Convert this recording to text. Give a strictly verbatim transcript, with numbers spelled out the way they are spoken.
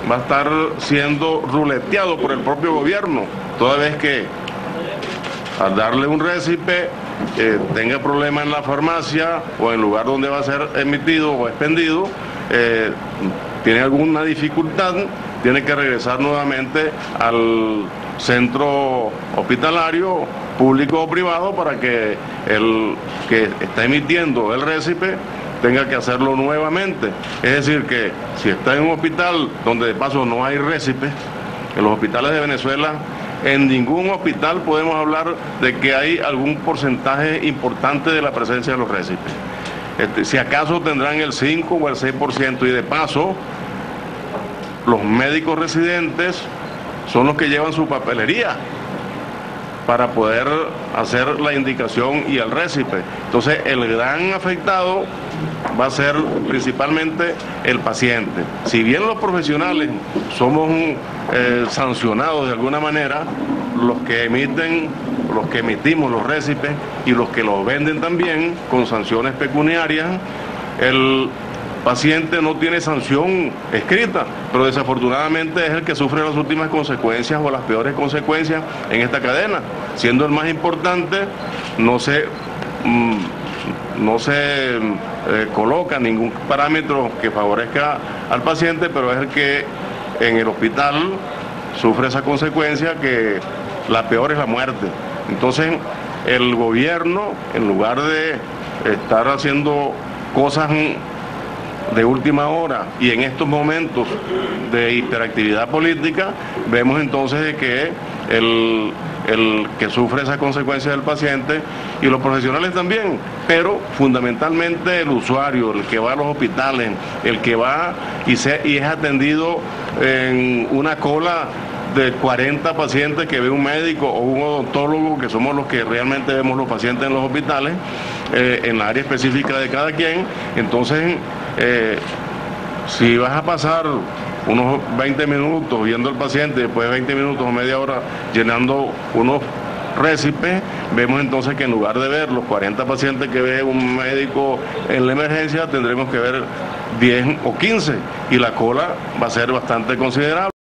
va a estar siendo ruleteado por el propio gobierno, toda vez que al darle un récipe eh, tenga problema en la farmacia o en el lugar donde va a ser emitido o expendido, eh, tiene alguna dificultad, tiene que regresar nuevamente al centro hospitalario, público o privado, para que el que está emitiendo el récipe tenga que hacerlo nuevamente. Es decir, que si está en un hospital donde de paso no hay récipe, en los hospitales de Venezuela, en ningún hospital podemos hablar de que hay algún porcentaje importante de la presencia de los récipes. Este, si acaso tendrán el cinco o el seis por ciento, y de paso los médicos residentes son los que llevan su papelería para poder hacer la indicación y el récipe. Entonces el gran afectado va a ser principalmente el paciente. Si bien los profesionales somos eh, sancionados de alguna manera, los que emiten, los que emitimos los récipes y los que los venden también con sanciones pecuniarias, el paciente no tiene sanción escrita, pero desafortunadamente es el que sufre las últimas consecuencias o las peores consecuencias en esta cadena. Siendo el más importante, no se, mmm, no se eh, coloca ningún parámetro que favorezca al paciente, pero es el que en el hospital sufre esa consecuencia, que la peor es la muerte. Entonces el gobierno, en lugar de estar haciendo cosas de última hora y en estos momentos de hiperactividad política, vemos entonces de que el, el que sufre esa consecuencia del paciente y los profesionales también, pero fundamentalmente el usuario, el que va a los hospitales, el que va y, se, y es atendido en una cola de cuarenta pacientes que ve un médico o un odontólogo, que somos los que realmente vemos los pacientes en los hospitales, eh, en la área específica de cada quien. Entonces, eh, si vas a pasar unos veinte minutos viendo al paciente, después de veinte minutos o media hora llenando unos récipes, vemos entonces que en lugar de ver los cuarenta pacientes que ve un médico en la emergencia, tendremos que ver diez o quince, y la cola va a ser bastante considerable.